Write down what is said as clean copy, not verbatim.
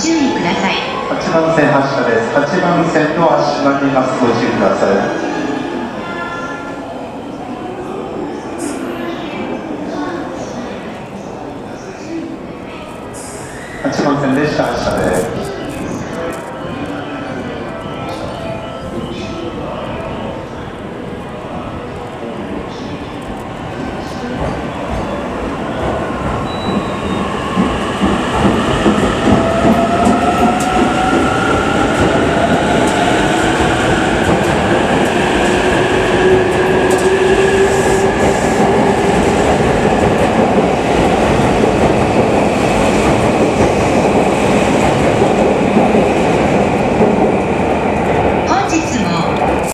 注意ください。 8番線発車です。8番線の足場にます。ご注意ください。8番線列車発車です。